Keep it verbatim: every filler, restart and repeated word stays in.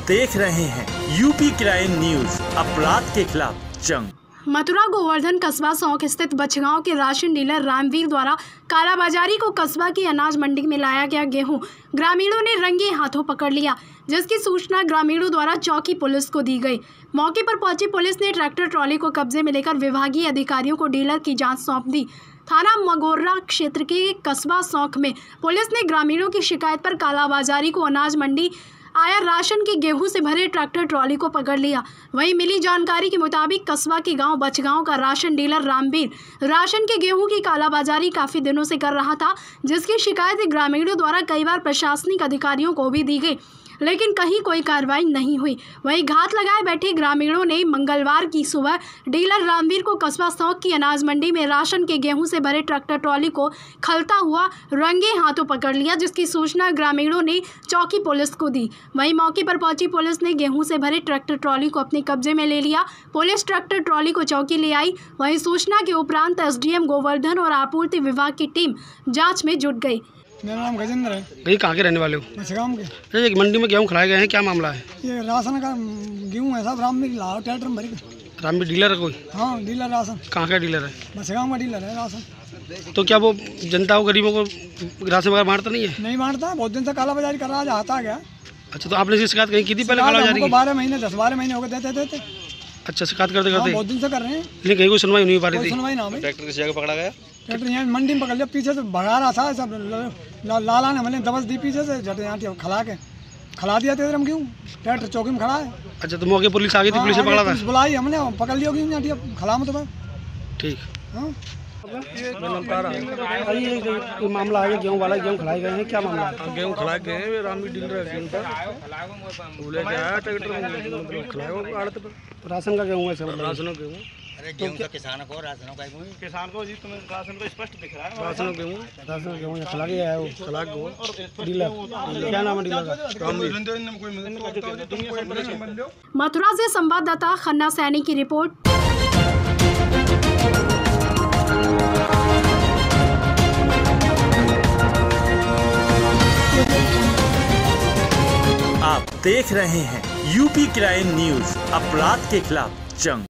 देख रहे हैं यूपी क्राइम न्यूज, अपराध के खिलाफ जंग। मथुरा गोवर्धन कस्बा सौंख स्थित बछगांव के राशन डीलर रामवीर द्वारा कालाबाजारी को कस्बा की अनाज मंडी में लाया गया गेहूं ग्रामीणों ने रंगे हाथों पकड़ लिया, जिसकी सूचना ग्रामीणों द्वारा चौकी पुलिस को दी गई। मौके पर पहुंची पुलिस ने ट्रैक्टर ट्रॉली को कब्जे में लेकर विभागीय अधिकारियों को डीलर की जांच सौंप दी। थाना मगोर्रा क्षेत्र के कस्बा सौंख में पुलिस ने ग्रामीणों की शिकायत पर कालाबाजारी को अनाज मंडी आया राशन के गेहूं से भरे ट्रैक्टर ट्रॉली को पकड़ लिया। वहीं मिली जानकारी के मुताबिक कस्बा के गांव बछगांव का राशन डीलर रामवीर राशन के गेहूं की कालाबाजारी काफी दिनों से कर रहा था, जिसकी शिकायत ग्रामीणों द्वारा कई बार प्रशासनिक अधिकारियों को भी दी गई, लेकिन कहीं कोई कार्रवाई नहीं हुई। वहीं घात लगाए बैठे ग्रामीणों ने मंगलवार की सुबह डीलर रामवीर को कस्बा सौंख की अनाज मंडी में राशन के गेहूं से भरे ट्रैक्टर ट्रॉली को खलता हुआ रंगे हाथों पकड़ लिया, जिसकी सूचना ग्रामीणों ने चौकी पुलिस को दी। वहीं मौके पर पहुंची पुलिस ने गेहूं से भरे ट्रैक्टर ट्रॉली को अपने कब्जे में ले लिया। पुलिस ट्रैक्टर ट्रॉली को चौकी ले आई। वहीं सूचना के उपरांत एसडीएम गोवर्धन और आपूर्ति विभाग की टीम जाँच में जुट गई। मेरा नाम गजेंद्र है। भाई कहाँ के रहने वाले हो? बछगांव के। एक मंडी में गेहूँ खिलाए गए हैं, क्या मामला है? ये राशन का गेहूँ है, सब रामवीर लाओ ट्रैक्टर में भरी। रामवीर डीलर है कोई? हाँ, डीलर राशन। कहाँ का डीलर है? बछगांव का डीलर है राशन। तो क्या वो जनता को, गरीबों को राशन वगैरह बांटता नहीं है? नहीं बांटता, बहुत दिन से कालाबाजारी कर रहा है, आता गया। अच्छा, तो आपने इसकी शिकायत कहीं की थी पहले कालाबाजारी की? बारह महीने दस बारह महीने हो गए देते देते। अच्छा, शिकायत करते करते बहुत दिन से कर रहे हैं, लेकिन कहीं कोई सुनवाई नहीं हो पा रही थी। सुनवाई ना भाई। ट्रैक्टर किसी जगह पकड़ा गया? ट्रैक्टर यहाँ मंडी में पकड़ लिया, पीछे से भगा रहा था सब। लाला ने मैंने दबस दी पीछे से, झट यहाँ खला के खला दिया तेरे हम गेहूँ। ट्रैक्टर चौकी में खड़ा है। अच्छा, तो मौके पुलिस आ गई थी? पुलिस ने पकड़ा था? बुलाई हमने, पकड़ लिया गेहूँ खला में। तो ठीक। हाँ, ये मामला है, गेहूँ वाला गेहूँ खिलाए गए हैं, क्या मामला है? गेहूँ खिलाए गए हैं, रामवीर डीलर गेहूँ पर बोले क्या है ट्रैक्टर खिलाए आड़त पर। राशन का गेहूँ है सब? राशनों गेहूँ। अरे गेहूँ तो किसानों को, राशनों का गेहूँ। किसान को जी, तुम्हें राशन तो स्पष्ट दिख रहा है। राशनों गेहूँ, राशन गेहूँ खिला के आया है वो खिला गेहूँ। डीलर क्या नाम है डीलर का? रामवीर। मथुरा से संवाददाता खन्ना सैनी की रिपोर्ट। आप देख रहे हैं यूपी क्राइम न्यूज, अपराध के खिलाफ जंग।